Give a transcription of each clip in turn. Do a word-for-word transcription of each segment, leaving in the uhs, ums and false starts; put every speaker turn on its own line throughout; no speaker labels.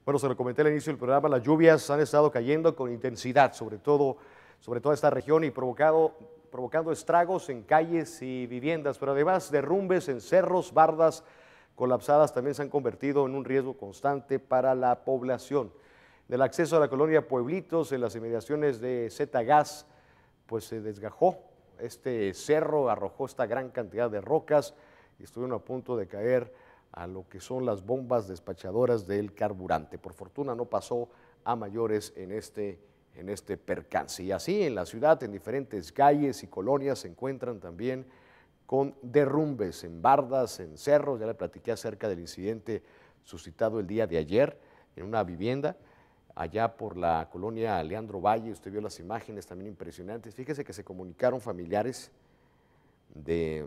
Bueno, se lo comenté al inicio del programa, las lluvias han estado cayendo con intensidad, sobre todo, sobre toda esta región y provocado, provocando estragos en calles y viviendas, pero además derrumbes en cerros, bardas colapsadas también se han convertido en un riesgo constante para la población. Del acceso a la colonia Pueblitos, en las inmediaciones de Z Gas, pues se desgajó este cerro, arrojó esta gran cantidad de rocas y estuvieron a punto de caer a lo que son las bombas despachadoras del carburante. Por fortuna no pasó a mayores en este, en este percance. Y así en la ciudad, en diferentes calles y colonias, se encuentran también con derrumbes en bardas, en cerros. Ya le platiqué acerca del incidente suscitado el día de ayer en una vivienda allá por la colonia Leandro Valle. Usted vio las imágenes también impresionantes. Fíjese que se comunicaron familiares de,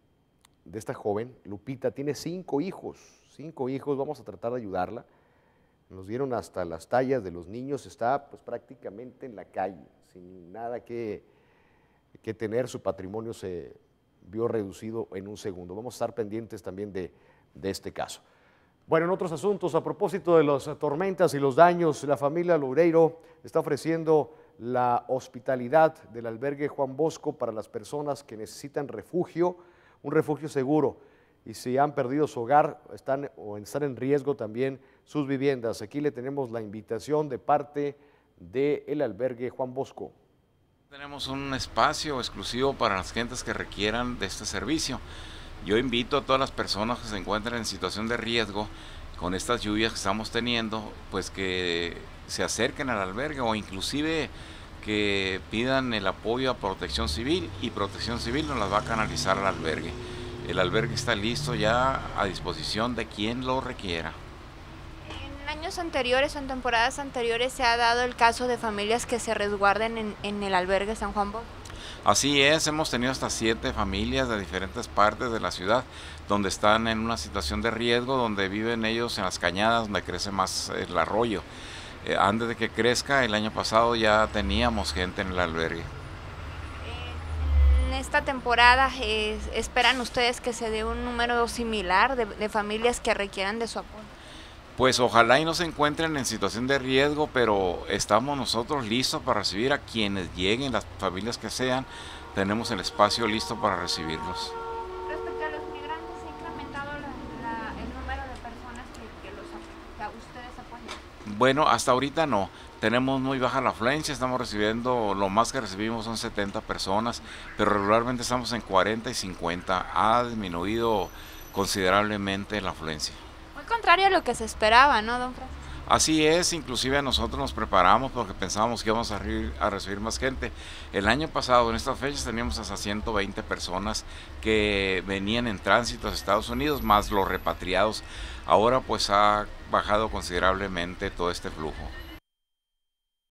de esta joven, Lupita. Tiene cinco hijos, cinco hijos, vamos a tratar de ayudarla. Nos dieron hasta las tallas de los niños, está pues prácticamente en la calle, sin nada que, que tener. Su patrimonio se vio reducido en un segundo. Vamos a estar pendientes también de, de este caso. Bueno, en otros asuntos, a propósito de las tormentas y los daños, la familia Loureiro está ofreciendo la hospitalidad del albergue Juan Bosco para las personas que necesitan refugio, un refugio seguro, y si han perdido su hogar están, o están en riesgo también sus viviendas. Aquí le tenemos la invitación de parte del albergue Juan Bosco.
Tenemos un espacio exclusivo para las gentes que requieran de este servicio. Yo invito a todas las personas que se encuentren en situación de riesgo con estas lluvias que estamos teniendo, pues que se acerquen al albergue o inclusive que pidan el apoyo a Protección Civil, y Protección Civil nos las va a canalizar al albergue. El albergue está listo ya a disposición de quien lo requiera.
En años anteriores o en temporadas anteriores se ha dado el caso de familias que se resguarden en, en el albergue San Juan Bosco.
Así es, hemos tenido hasta siete familias de diferentes partes de la ciudad donde están en una situación de riesgo, donde viven ellos en las cañadas donde crece más el arroyo. Eh, antes de que crezca, el año pasado ya teníamos gente en el albergue.
En esta temporada, eh, ¿esperan ustedes que se dé un número similar de, de familias que requieran de su apoyo?
Pues ojalá y no se encuentren en situación de riesgo, pero estamos nosotros listos para recibir a quienes lleguen, las familias que sean. Tenemos el espacio listo para recibirlos.
Respecto a los migrantes, ¿se ha incrementado la, la, el número de personas que, que, los, que a ustedes apoyan?
Bueno, hasta ahorita no. Tenemos muy baja la afluencia, estamos recibiendo, lo más que recibimos son setenta personas, pero regularmente estamos en cuarenta y cincuenta. Ha disminuido considerablemente la afluencia.
Muy contrario a lo que se esperaba, ¿no, don Francisco?
Así es, inclusive nosotros nos preparamos porque pensábamos que íbamos a, a recibir más gente. El año pasado, en estas fechas, teníamos hasta ciento veinte personas que venían en tránsito a Estados Unidos, más los repatriados. Ahora pues ha bajado considerablemente todo este flujo.